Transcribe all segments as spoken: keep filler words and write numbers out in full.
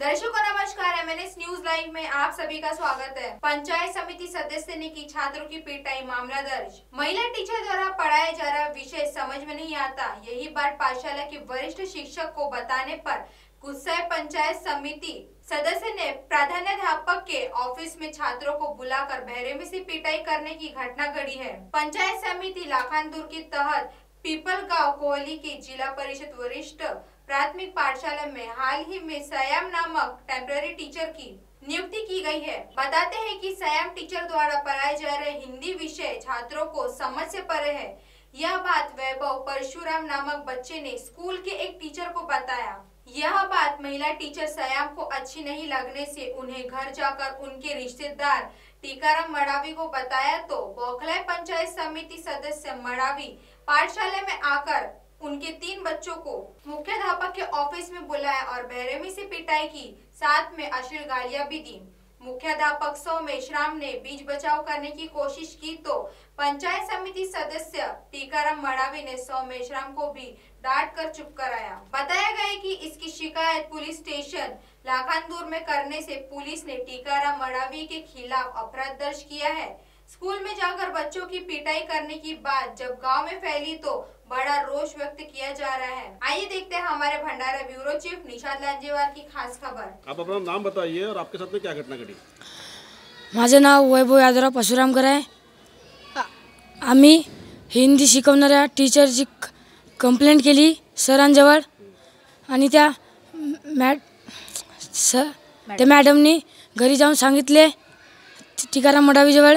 दर्शकों नमस्कार, MNS news live में आप सभी का स्वागत है। पंचायत समिति सदस्य ने की छात्रों की पिटाई, मामला दर्ज। महिला टीचर द्वारा पढ़ाया जा रहा विषय समझ में नहीं आता, यही बात पाठशाला के वरिष्ठ शिक्षक को बताने पर गुस्साए पंचायत समिति सदस्य ने प्रधानाध्यापक के ऑफिस में छात्रों को बुलाकर बेरहमी से पिटाई करने की घटना घटी है। पंचायत समिति लाखानदूर के तहत पीपल गांव कोहली की जिला परिषद वरिष्ठ प्राथमिक पाठशाला में हाल ही में सयाम नामक टेम्पररी टीचर की नियुक्ति की गई है। बताते हैं कि सयाम टीचर द्वारा पढ़ाए जा रहे हिंदी विषय छात्रों को समझ से परे है। यह बात वैभव परशुराम नामक बच्चे ने स्कूल के एक टीचर को बताया। यह बात महिला टीचर सयाम को अच्छी नहीं लगने से उन्हें घर जाकर उनके रिश्तेदार टीकाराम मडावी को बताया तो बौखलाए पंचायत समिति सदस्य मडावी पाठशाला में आकर उनके तीन बच्चों को मुख्याध्यापक के ऑफिस में बुलाया और बेरहमी से पिटाई की, साथ में अश्लील गालियां भी दी। मुख्याध्यापक सोमेश्राम ने बीच बचाव करने की कोशिश की तो पंचायत समिति सदस्य टीकाराम मडावी ने सोमेश्राम को भी डांट कर चुप कराया। बताया गया कि इसकी शिकायत पुलिस स्टेशन लाखानदूर में करने से पुलिस ने टीकाराम मडावी के खिलाफ अपराध दर्ज किया है। स्कूल में जाकर बच्चों की पिटाई करने की बात जब गांव में फैली तो बड़ा रोष व्यक्त किया जा रहा है। आइए देखते हैं हमारे भंडारा ब्यूरो चीफ निशाद लांजेवार की खास खबर। आप अपना नाम बताइए और आपके साथ में क्या घटना घटी? माझे नाव वैभव यादवराव परशुरामकर आहे। आम्ही हिंदी शिकवणाऱ्या टीचरची कंप्लेंट केली सरांजवळ आणि त्या मॅड स त्या मॅडमनी घरी जाऊन सांगितले टीकाराम मडावीजवळ।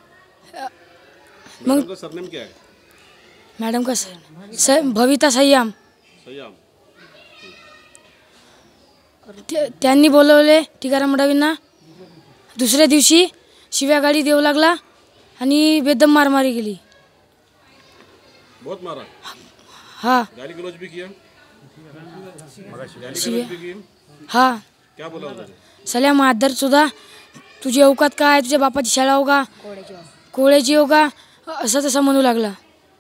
मैडम का सरनेम क्या है? मैडम का सर सर भविता सय्याम सय्याम। त्यांनी बोलवले टीकाराम मडावींना। दुसऱ्या दिवशी शिव्या गाडी देऊ लागला आणि बेदम मारमारी केली। बहुत मारा? हाँ। गाली गलौज भी किया? गाली शिव्या गलौज भी की? हाँ। क्या बोला उन्होंने? सल्या मादर सुद्धा तुझी औकात काय, तुझ्या बापाची शाळा हो का, कोळ्याची हो का, असं तसं म्हणू लागला।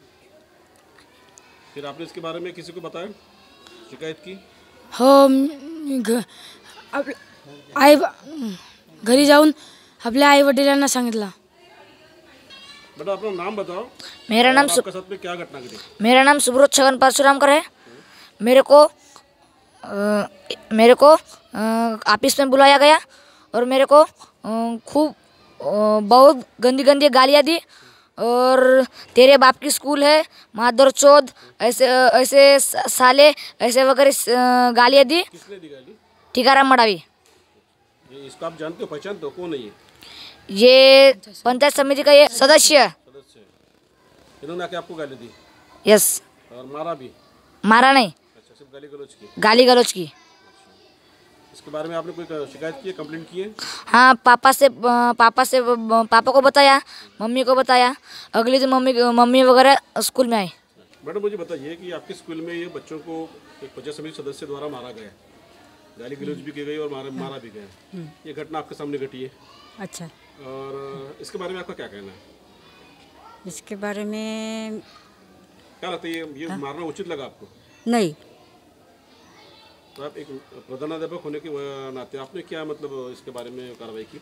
फिर आपने इसके बारे में किसी को बताया, शिकायत की? हो, घ आप आई घरी जाऊन आपल्या आई वडिलांना सांगितलं। बेटा अपना नाम बताओ। मेरा नाम आपके साथ में क्या घटना घटी? मेरा नाम सुब्रत छगन परशुरामकर है। मेरे को आ, मेरे को ऑफिस में बुलाया गया और मेरे को खूब बहुत गंदी गंदी गालियाँ दी और तेरे बाप की स्कूल है, मादर चौध, ऐसे ऐसे साले ऐसे वगैरह गालियाँ दी। किसने दी गाली? टीकाराम मडावी। ये इसको आप जानते हो, पहचानते हो? कौन है ये? ये पंचायत समिति का ये सदस्य सदस्य। इन्होंने आके आपको गाली दी? यस। और मारा भी? मारा नहीं, अच्छा, सिर्फ गाली गलौज की? गाली गलौज की। इसके बारे में आपने कोई शिकायत की है, कंप्लेंट की है? हाँ, पापा से पापा से पापा को बताया, मम्मी को बताया। अगले दिन मम्मी मम्मी वगैरह स्कूल में आई। मैडम मुझे बताइए कि आपके स्कूल में ये बच्चों को एक पंचायत समिति सदस्य द्वारा मारा गया, गाली गलौज भी की गई और मारा मारा भी गया, ये घटना आपके सामने घटी है। अच्छा, और इसके बारे में आपका क्या कहना है? इसके बारे में क्या लगता है, ये ये मारना उचित लगा आपको? नहीं। तो आप एक प्रधानाध्यापक होने के नाते आपने क्या मतलब इसके बारे में कार्रवाई की?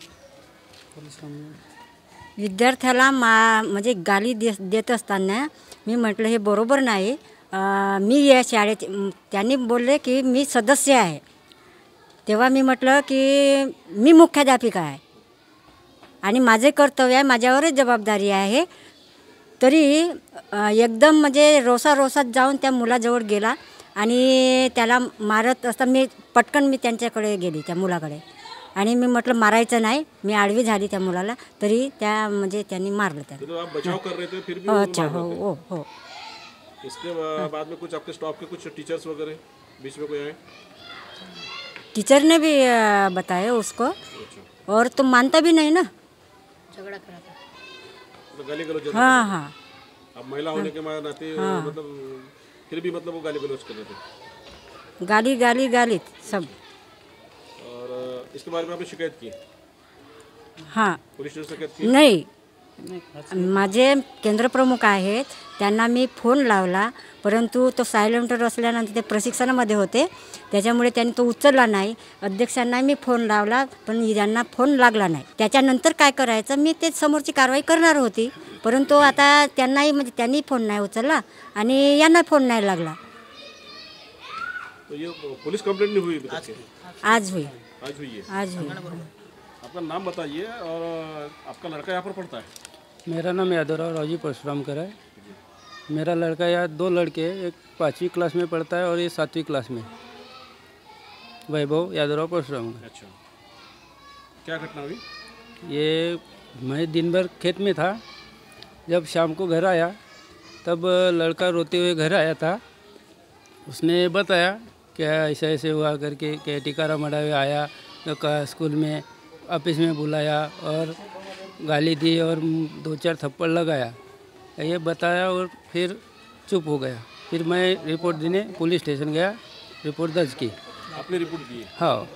विद्यार्थ्याला मा म्हणजे गाली दे देत असताना मी म्हटलं हे बरोबर नाही। अं, मी या शाळेत त्यांनी बोलले की मी सदस्य आहे, तेव्हा मी म्हटलं की मी मुख्याध्यापिका आहे आणि माझे कर्तव्य आहे, माझ्यावरच जबाबदारी आहे। तरी एकदम म्हणजे रोसा रोसात जाऊन त्या मुलाजवळ गेला आणि त्याला मारत असता मी पटकन मी त्यांच्याकडे गेली, त्या मुलाकडे, आणि मी म्हटलं मारायचं नाही, मी आडवी झाली त्या मुलाला, तरी त्या म्हणजे त्यांनी मारलं त्याला। तो आप बचाव कर रहे थे फिर भी? अच्छा, हो हो हो। इसके बाद में कुछ आपके स्टाफ के कुछ टीचर्स वगैरह बीच में कोई आए? टीचर ने भी बताया उसको। अच्छा। और तो मानता भी नहीं ना, झगड़ा करा था, तो गाली गलौज? हाँ हाँ। अब महिला होने के नाते मतलब फिर भी मतलब वो गाली गलौज कर रहे थे? गाली गाली गाली सब। और इसके बारे में आपने शिकायत की? हाँ। पुलिस स्टेशन शिकायत की? नहीं, माझे केंद्रप्रमुख आहेत त्यांना मी फोन लावला, परंतु तो सायलेंटवर असल्यानंतर ते प्रशिक्षणामध्ये होते, त्याच्यामुळे त्यांनी तो उचलला नाही. अध्यक्षांना मी फोन लावला पण यांना फोन लागला नाही. त्याच्यानंतर काय करायचं मी ते समोरची कारवाई करणार होती, परंतु आता त्यांनाही म्हणजे त्यांनी फोन नाही उचलला आणि यांना फोन नाही लागला. तो ये पुलिस कंप्लेंट नहीं हुई अभी तक? आज हुई आज हुई है। आज हुई आपका नाम बताइए और आपका लड़का यहाँ पर पढ़ता है? मेरा नाम यादवराव रावजी परशुराम कर है। मेरा लड़का यहाँ दो लड़के, एक पाँचवीं क्लास में पढ़ता है और ये सातवीं क्लास में, वैभव यादवराव परशुराम। अच्छा, क्या घटना हुई? ये मैं दिन भर खेत में था, जब शाम को घर आया तब लड़का रोते हुए घर आया था। उसने बताया क्या ऐसा ऐसे हुआ करके, क्या टिकारा मड़ा हुए आया तो कहा स्कूल में ऑफिस में बुलाया और गाली दी और दो चार थप्पड़ लगाया, ये बताया और फिर चुप हो गया। फिर मैं रिपोर्ट देने पुलिस स्टेशन गया, रिपोर्ट दर्ज की। आपने रिपोर्ट दी है? हाँ,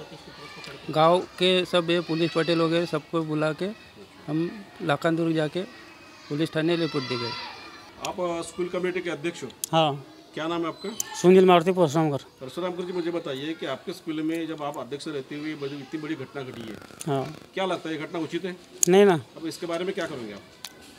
गांव के सब ये पुलिस पटेल वगैरह सबको बुला के हम लाखानदुर्ग जाके पुलिस थाने रिपोर्ट दे गए। आप स्कूल कमेटी के अध्यक्ष हो? हाँ, क्या नाम है आपका? सुनील मारुति परशुरामकर। परशुरामकर जी, मुझे बताइए कि आपके स्कूल में जब आप अध्यक्ष रहते हुए बड़ी इतनी बड़ी घटना घटी है, हाँ, क्या लगता है ये घटना उचित है? नहीं ना, अब इसके बारे में क्या करोगे आप?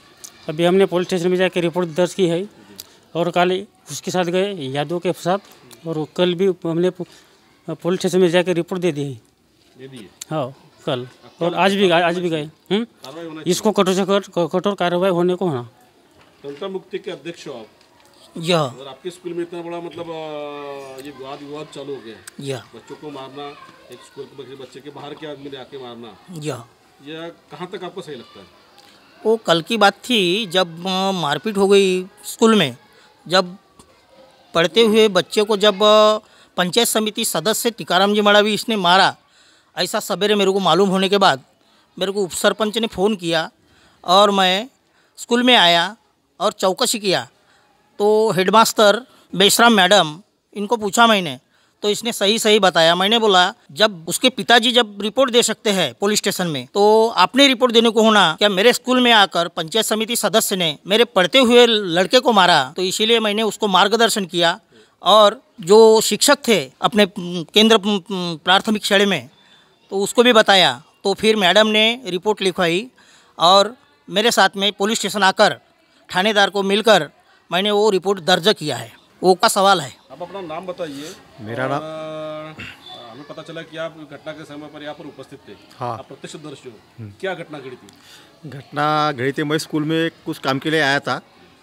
अभी हमने पुलिस स्टेशन में जाके रिपोर्ट दर्ज की है और कल उसके साथ गए यादव के साथ, और कल भी हमने पुलिस स्टेशन में जाके रिपोर्ट दे दी है। दे दी है? हाँ, कल और आज भी आज भी गए। हम्म, कार्रवाई होना इसको कठोर से कठोर कठोर कार्रवाई होने को होना। तंत्र मुक्ति के अध्यक्ष हो आप, यह अगर आपके स्कूल में इतना बड़ा मतलब अ, ये वाद विवाद चालू हो गया, यह बच्चों को मारना, एक स्कूल के बच्चे- बच्चे के बाहर के आदमी ने आके मारना, यह यह कहाँ तक आपको सही लगता है? वो कल की बात थी जब अ, मारपीट हो गई स्कूल में। जब पढ़ते हुए बच्चे को जब अ, पंचायत समिति सदस्य टिकाराम जी मड़ावी इसने मारा, ऐसा सवेरे मेरे को मालूम होने के बाद मेरे को उप सरपंच ने फ़ोन किया और मैं स्कूल में आया और चौकसी किया। तो हेडमास्टर बेशराम मैडम, इनको पूछा मैंने, तो इसने सही सही बताया। मैंने बोला जब उसके पिताजी जब रिपोर्ट दे सकते हैं पुलिस स्टेशन में, तो आपने रिपोर्ट देने को होना क्या? मेरे स्कूल में आकर पंचायत समिति सदस्य ने मेरे पढ़ते हुए लड़के को मारा, तो इसीलिए मैंने उसको मार्गदर्शन किया। और जो शिक्षक थे अपने केंद्र प्राथमिक शाला में, तो उसको भी बताया। तो फिर मैडम ने रिपोर्ट लिखवाई और मेरे साथ में पुलिस स्टेशन आकर थानेदार को मिलकर मैंने वो रिपोर्ट दर्ज किया है। वो का सवाल है। आप अपना नाम बताइए। मेरा नाम और हमें पता चला कि आप घटना के समय पर यहाँ पर उपस्थित थे। हाँ। आप प्रत्यक्षदर्शी हो, क्या घटना घटी थी? घटना घड़ी थी, मैं स्कूल में कुछ काम के लिए आया था,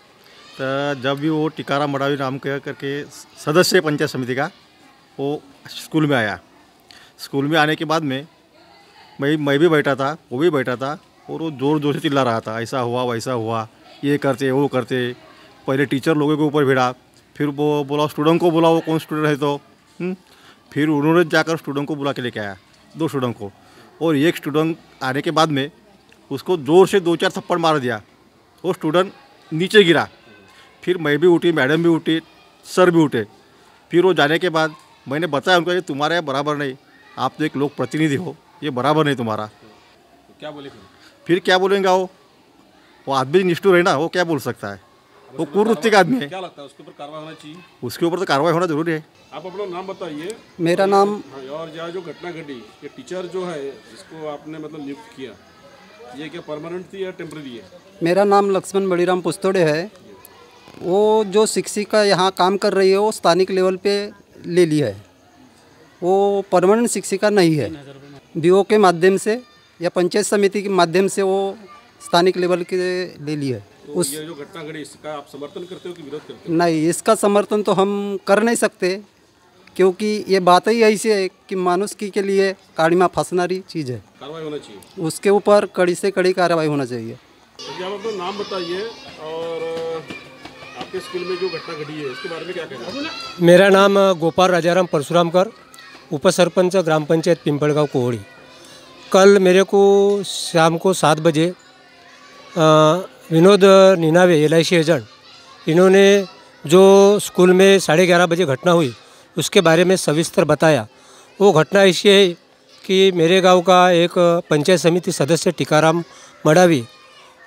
तो जब भी वो टिकाराम मड़ावी नाम के करके सदस्य पंचायत समिति का वो स्कूल में आया। स्कूल में आने के बाद में मैं मैं भी बैठा था, वो भी बैठा था, और वो ज़ोर ज़ोर से चिल्ला रहा था, ऐसा हुआ वैसा हुआ, ये करते वो करते। पहले टीचर लोगों के ऊपर भिड़ा, फिर वो बोला स्टूडेंट को, बोला वो कौन स्टूडेंट है तो हुँ? फिर उन्होंने जाकर स्टूडेंट को बुला के लेके आया, दो स्टूडेंट को, और एक स्टूडेंट आने के बाद में उसको ज़ोर से दो चार थप्पड़ मार दिया। वो स्टूडेंट नीचे गिरा। फिर मैं भी उठी, मैडम भी उठी, सर भी उठे। फिर वो जाने के बाद मैंने बताया उनको कि तुम्हारा ये बराबर नहीं, आप तो एक लोक प्रतिनिधि हो, ये बराबर नहीं तुम्हारा। तो क्या बोले फिर? फिर क्या बोलेंगे? वो वो आदमी निष्ठुर है ना, वो क्या बोल सकता है? वो कुवृत्ति का आदमी है। क्या लगता है उसके ऊपर कार्रवाई होना चाहिए? उसके ऊपर तो कार्रवाई होना जरूरी है। आप अपना नाम बताइए। मेरा नाम हाँ, और यहाँ जो घटना घटी, ये टीचर जो है जिसको आपने मतलब नियुक्त किया, ये क्या परमानेंट थी या टेम्पररी है? मेरा नाम लक्ष्मण बड़ीराम पुस्तोड़े है। वो जो शिक्षिका यहाँ काम कर रही है वो स्थानिक लेवल पे ले ली है, वो परमानेंट शिक्षिका नहीं है। बीओ के माध्यम से या पंचायत समिति के माध्यम से वो स्थानिक लेवल के ले ली है। तो उस ये जो घटना घटी, इसका आप समर्थन करते हो कि विरोध करते हो? नहीं, इसका समर्थन तो हम कर नहीं सकते, क्योंकि ये बात ही ऐसी है कि मानुषकी के लिए काड़ीमा फंसनारी चीज़ है। कार्रवाई होना चाहिए, उसके ऊपर कड़ी से कड़ी कार्रवाई होना चाहिए। तो आप अपना नाम बताइए और आपके स्कूल में जो घटना घटी है इसके बारे में क्या कहना है? मेरा नाम गोपाल राजाराम परशुरामकर, उप सरपंच ग्राम पंचायत पिंपलगांव कोहड़ी। कल मेरे को शाम को सात बजे आ, Vinod Ninawe L I C agent, इन्होंने जो स्कूल में साढ़े ग्यारह बजे घटना हुई उसके बारे में सविस्तर बताया। वो घटना ऐसी है कि मेरे गांव का एक पंचायत समिति सदस्य टिकाराम मड़ावी,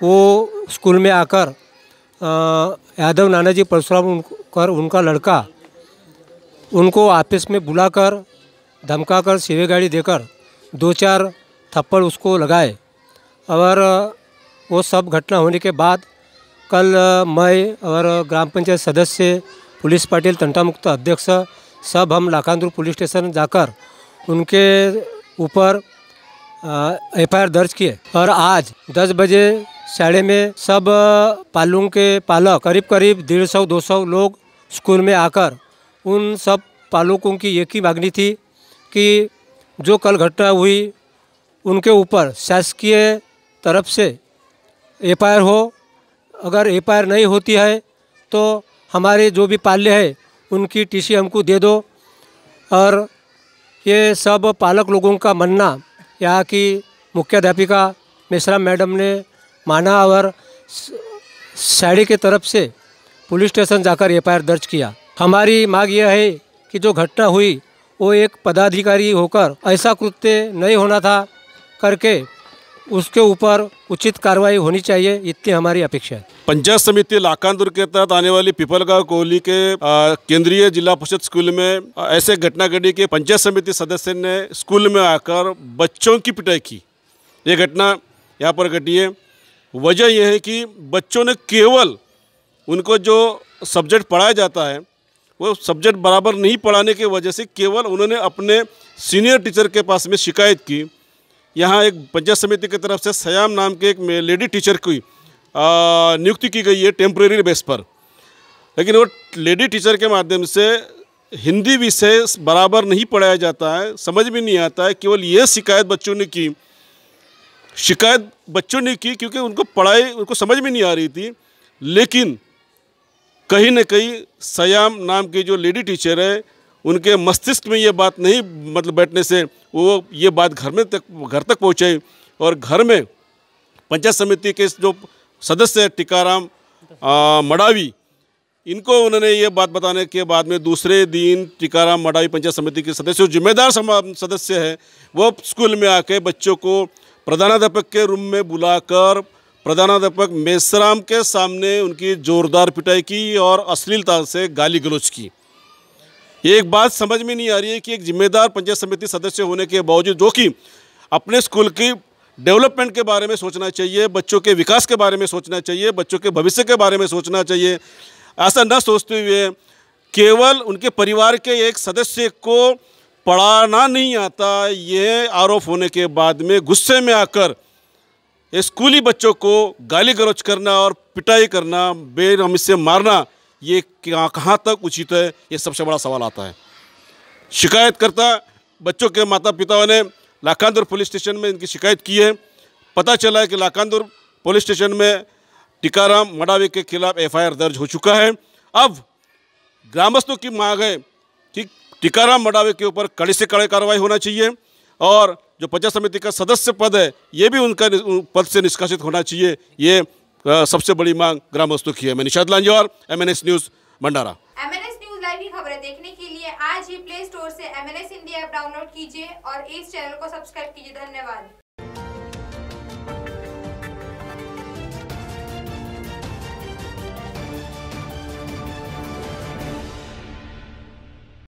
वो स्कूल में आकर अ, यादव नानाजी परशुराम उनकर उनका लड़का उनको ऑफिस में बुलाकर धमकाकर सीवे गाड़ी देकर दो चार थप्पड़ उसको लगाए। और वो सब घटना होने के बाद कल मैं और ग्राम पंचायत सदस्य पुलिस पाटिल तंटा मुक्त अध्यक्ष सब हम लाखांदूर पुलिस स्टेशन जाकर उनके ऊपर एफ आई आर दर्ज किए। और आज दस बजे साढ़े में सब पालुओं के पालक करीब करीब डेढ़ सौ दो सौ लोग स्कूल में आकर उन सब पालकों की एक ही मांगनी थी कि जो कल घटना हुई उनके ऊपर शासकीय तरफ से एफ आई आर हो। अगर एफ आई आर नहीं होती है तो हमारे जो भी पाल्य है उनकी टी सी हमको दे दो। और ये सब पालक लोगों का मानना यहाँ की मुख्याध्यापिका मेश्राम मैडम ने माना और साड़ी के तरफ से पुलिस स्टेशन जाकर एफ आई आर दर्ज किया। हमारी मांग यह है कि जो घटना हुई वो एक पदाधिकारी होकर ऐसा कृत्य नहीं होना था करके उसके ऊपर उचित कार्रवाई होनी चाहिए, इतनी हमारी अपेक्षा है। पंचायत समिति लाखांदूर के तहत आने वाली पिपलगांव कोहली के आ, केंद्रीय जिला परिषद स्कूल में आ, ऐसे घटना घटी कि पंचायत समिति सदस्य ने स्कूल में आकर बच्चों की पिटाई की। ये घटना यहाँ पर घटी है। वजह यह है कि बच्चों ने केवल उनको जो सब्जेक्ट पढ़ाया जाता है वो सब्जेक्ट बराबर नहीं पढ़ाने की वजह से केवल उन्होंने अपने सीनियर टीचर के पास में शिकायत की। यहाँ एक पंचायत समिति की तरफ से सयाम नाम के एक लेडी टीचर की नियुक्ति की गई है टेम्परेरी बेस पर, लेकिन वो लेडी टीचर के माध्यम से हिंदी विषय बराबर नहीं पढ़ाया जाता है, समझ में नहीं आता है। केवल ये शिकायत बच्चों ने की शिकायत बच्चों ने की क्योंकि उनको पढ़ाई उनको समझ में नहीं आ रही थी। लेकिन कहीं न कहीं सयाम नाम की जो लेडी टीचर है उनके मस्तिष्क में ये बात नहीं मतलब बैठने से वो ये बात घर में तक घर तक पहुँचाई और घर में पंचायत समिति के जो सदस्य है टीकाराम मडावी, इनको उन्होंने ये बात बताने के बाद में दूसरे दिन टीकाराम मडावी पंचायत समिति के सदस्य जिम्मेदार सदस्य है वो स्कूल में आके बच्चों को प्रधानाध्यापक के रूम में बुलाकर प्रधानाध्यापक मेश्राम के सामने उनकी जोरदार पिटाई की और अश्लीलता से गाली गलौज की। एक बात समझ में नहीं आ रही है कि एक जिम्मेदार पंचायत समिति सदस्य होने के बावजूद जो कि अपने स्कूल की डेवलपमेंट के बारे में सोचना चाहिए, बच्चों के विकास के बारे में सोचना चाहिए, बच्चों के भविष्य के बारे में सोचना चाहिए, ऐसा न सोचते हुए केवल उनके परिवार के एक सदस्य को पढ़ाना नहीं आता, ये आरोप होने के बाद में गुस्से में आकर स्कूली बच्चों को गाली गलौज करना और पिटाई करना, बेरहमी से मारना, ये क्या कहाँ तक उचित है, ये सबसे बड़ा सवाल आता है। शिकायतकर्ता बच्चों के माता पिताओं ने लाखांदूर पुलिस स्टेशन में इनकी शिकायत की है। पता चला है कि लाखांदूर पुलिस स्टेशन में टीकाराम मडावी के खिलाफ एफ आई आर दर्ज हो चुका है। अब ग्रामस्थों की मांग है कि टीकाराम मडावी के ऊपर कड़ी से कड़ी कार्रवाई होना चाहिए और जो पंचायत समिति का सदस्य पद है ये भी उनका पद से निष्कासित होना चाहिए। ये आ, सबसे बड़ी मांग ग्रामस्थों की है। मैं Nishad Lanjwar, M N S news Bhandara. M N S news live की खबरें देखने के लिए आज ही प्ले स्टोर से M N S Hindi app download कीजिए और इस चैनल को सब्सक्राइब कीजिए। धन्यवाद।